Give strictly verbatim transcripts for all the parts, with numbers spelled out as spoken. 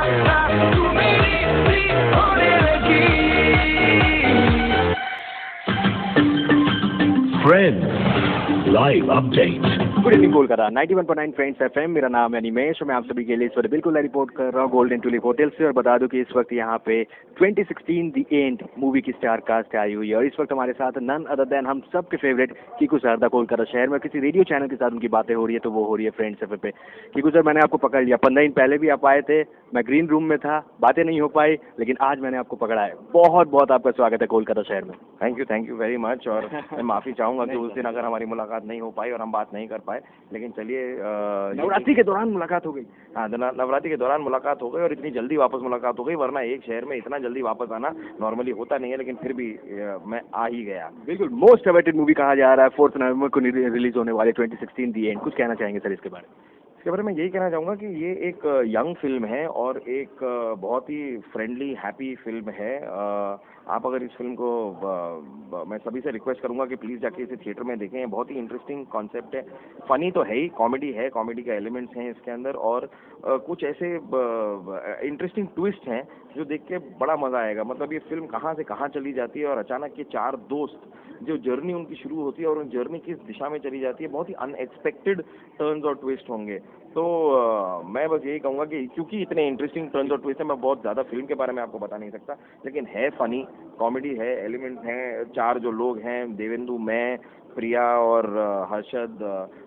Friends, live update. Good evening Kolkata ninety one point nine friends FM. मेरा नाम है अनिमेश और मैं आप सभी के लिए इस वक्त बिल्कुल रिपोर्ट कर रहा हूँ गोल्डन टुलिप होटल से। और बता दूं कि इस वक्त यहाँ पे twenty sixteen the end movie की स्टार कास्ट आई हुई है और इस वक्त हमारे साथ नन अदर देन हम सब के फेवरेट कीकू शारदा कोलकाता शहर में किसी रेडियो चैनल के साथ उनकी बातें हो रही है, तो वो हो रही है फ्रेंड्स एफ पे। कीकू सर, मैंने आपको पकड़ लिया। पंद्रह दिन पहले भी आप आए थे, मैं ग्रीन रूम में था, बातें नहीं हो पाई, लेकिन आज मैंने आपको पकड़ा है। बहुत बहुत आपका स्वागत है कोलकाता शहर में। Thank you thank you very much. और मैं माफ़ी चाहूँगा कि उस दिन अगर हमारी मुलाकात नहीं हो पाई और हम बात नहीं कर पाए, लेकिन चलिए नवरात्रि के दौरान मुलाकात हो गई। हाँ, नवरात्रि के दौरान मुलाकात हो गई और इतनी जल्दी वापस मुलाकात हो गई, वरना एक शहर में इतना जल्दी वापस आना नॉर्मली होता नहीं है, लेकिन फिर भी मैं आ ही गया। बिल्कुल मोस्ट अवेटेड मूवी कहा जा रहा है, फोर्थ नवंबर को रिलीज होने वाले ट्वेंटी सिक्सटीन दी एंड। कुछ कहना चाहेंगे सर इसके बारे में? इसके बारे में यही कहना चाहूँगा कि ये एक यंग फिल्म है और एक बहुत ही फ्रेंडली हैप्पी फिल्म है। आप अगर इस फिल्म को, मैं सभी से रिक्वेस्ट करूँगा कि प्लीज़ जाके इसे थिएटर में देखें। बहुत ही इंटरेस्टिंग कॉन्सेप्ट है, फ़नी तो है ही, कॉमेडी है, कॉमेडी के एलिमेंट्स हैं इसके अंदर और कुछ ऐसे इंटरेस्टिंग ट्विस्ट हैं जो देख के बड़ा मज़ा आएगा। मतलब ये फिल्म कहाँ से कहाँ चली जाती है और अचानक ये चार दोस्त जो जर्नी उनकी शुरू होती है और उन जर्नी किस दिशा में चली जाती है, बहुत ही अनएक्सपेक्टेड टर्न्स और ट्विस्ट होंगे। तो आ, मैं बस यही कहूँगा कि क्योंकि इतने इंटरेस्टिंग टर्न्स और ट्विस्ट है, मैं बहुत ज़्यादा फिल्म के बारे में आपको बता नहीं सकता, लेकिन है फ़नी, कॉमेडी है, एलिमेंट्स हैं। चार जो लोग हैं, देवेंदु, मैं, प्रिया और हर्षद,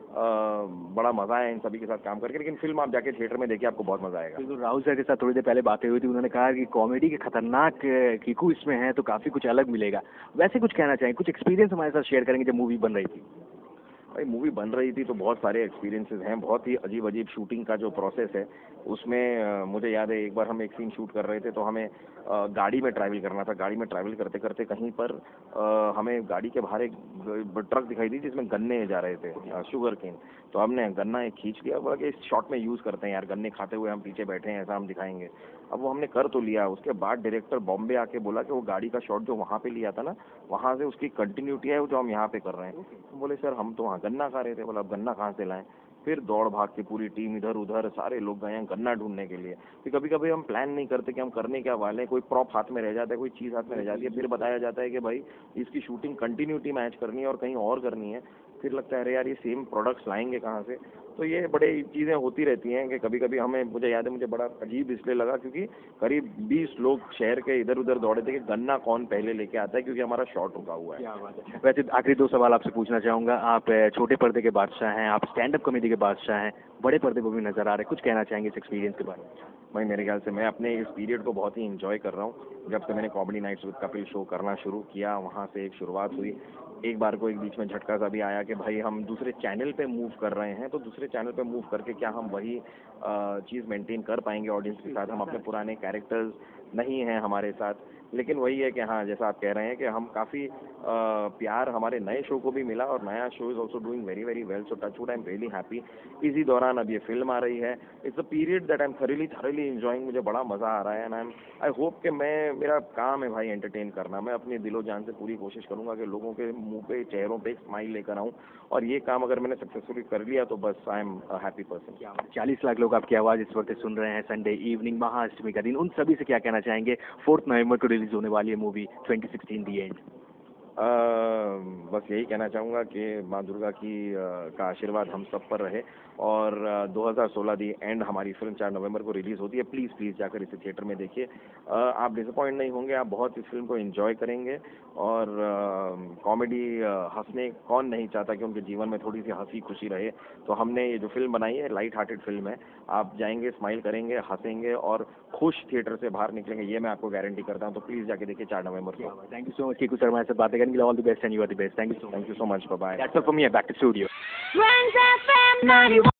बड़ा मज़ा है इन सभी के साथ काम करके। लेकिन फिल्म आप जाके थिएटर में देखिए, आपको बहुत मज़ा आएगा। बिल्कुल, राहुल सर के साथ थोड़ी देर पहले बातें हुई थी, उन्होंने कहा कि कॉमेडी के खतरनाक कीकू इसमें है तो काफ़ी कुछ अलग मिलेगा। वैसे कुछ कहना चाहेंगे, कुछ एक्सपीरियंस हमारे साथ शेयर करेंगे जब मूवी बन रही थी? भाई मूवी बन रही थी तो बहुत सारे एक्सपीरियंसेस हैं, बहुत ही अजीब अजीब शूटिंग का जो प्रोसेस है उसमें आ, मुझे याद है एक बार हम एक सीन शूट कर रहे थे तो हमें आ, गाड़ी में ट्रैवल करना था। गाड़ी में ट्रैवल करते करते कहीं पर आ, हमें गाड़ी के बाहर एक ट्रक दिखाई दी जिसमें गन्ने जा रहे थे, शुगर केन। तो हमने गन्ना एक खींच लिया, बोला कि इस शॉट में यूज़ करते हैं यार, गन्ने खाते हुए हम पीछे बैठे हैं, ऐसा हम दिखाएंगे। अब वो हमने कर तो लिया, उसके बाद डायरेक्टर बॉम्बे आके बोला कि वो गाड़ी का शॉट जो वहाँ पे लिया था ना, वहाँ से उसकी कंटिन्यूटी है जो हम यहाँ पे कर रहे हैं। तो बोले सर हम तो वहाँ गन्ना खा रहे थे। बोला अब गन्ना कहाँ से लाएं? फिर दौड़ भाग के पूरी टीम इधर उधर सारे लोग गए हैं गन्ना ढूंढने के लिए। फिर कभी कभी हम प्लान नहीं करते कि हम करने क्या वाले हैं, कोई प्रॉप हाथ में रह जाता है, कोई चीज़ हाथ में रह जाती है, फिर बताया जाता है कि भाई इसकी शूटिंग कंटिन्यूटी मैच करनी है और कहीं और करनी है। फिर लगता है अरे यार ये सेम प्रोडक्ट्स लाएंगे कहाँ से? तो ये बड़े चीज़ें होती रहती हैं कि कभी कभी हमें, मुझे याद है मुझे बड़ा अजीब इसलिए लगा क्योंकि करीब बीस लोग शहर के इधर उधर दौड़े थे कि गन्ना कौन पहले लेके आता है, क्योंकि हमारा शॉट रुका हुआ है। क्या बात है। वैसे आखिरी दो सवाल आपसे पूछना चाहूँगा। आप छोटे पर्दे के बादशाह हैं, आप स्टैंड अप कॉमेडी के बादशाह हैं, बड़े पर्दे को भी नजर आ रहे हैं, कुछ कहना चाहेंगे इस एक्सपीरियंस के बारे में? भाई मेरे ख्याल से मैं अपने इस पीरियड को बहुत ही इंजॉय कर रहा हूँ। जब से मैंने comedy nights with Kapil show करना शुरू किया, वहाँ से एक शुरुआत हुई। एक बार को एक बीच में झटका सा भी आया कि भाई हम दूसरे चैनल पे मूव कर रहे हैं, तो दूसरे चैनल पे मूव करके क्या हम वही चीज़ मेंटेन कर पाएंगे ऑडियंस के साथ? हम अपने पुराने कैरेक्टर्स नहीं हैं हमारे साथ, लेकिन वही है कि हाँ, जैसा आप कह रहे हैं कि हम काफ़ी प्यार हमारे नए शो को भी मिला और नया show is also doing very very well. So touch wood, I am really happy. इसी दौरान अब ये फिल्म आ रही है। It's a period that I am thoroughly thoroughly enjoying. मुझे बड़ा मज़ा आ रहा है and I am I hope कि मैं, मेरा काम है भाई एंटरटेन करना। मैं अपनी दिलो जान से पूरी कोशिश करूँगा कि लोगों के मुंह पे, चेहरों पे एक स्माइल लेकर आऊँ, और ये काम अगर मैंने सक्सेसफुली कर लिया तो बस I am a happy person. चालीस लाख लोग आपकी आवाज़ इस वक्त सुन रहे हैं संडे इवनिंग, महाअष्टमी का दिन, उन सभी से क्या कहना चाहेंगे? फोर्थ नवंबर को रिलीज होने वाली है movie twenty sixteen the end. आ, बस यही कहना चाहूँगा कि माँ दुर्गा की आ, का आशीर्वाद हम सब पर रहे और आ, दो हज़ार सोलह दी एंड हमारी फिल्म चार नवंबर को रिलीज़ होती है। प्लीज़ प्लीज़ जाकर इसे थिएटर में देखिए, आप डिसअपॉइंट नहीं होंगे, आप बहुत इस फिल्म को एंजॉय करेंगे। और कॉमेडी, हंसने कौन नहीं चाहता कि उनके जीवन में थोड़ी सी हंसी खुशी रहे? तो हमने ये जो फिल्म बनाई है लाइट हार्टेड फिल्म है, आप जाएंगे, स्माइल करेंगे, हंसेंगे और खुश थिएटर से बाहर निकलेंगे, ये मैं आपको गारंटी करता हूँ। तो प्लीज़ जाके देखिए चार नवंबर को। Thank you so much Kiku sir, हमारे साथ बातें करने के लिए। All the best and you are the best. Thank you so thank you so much. Bye bye. That's all from here, back to studio.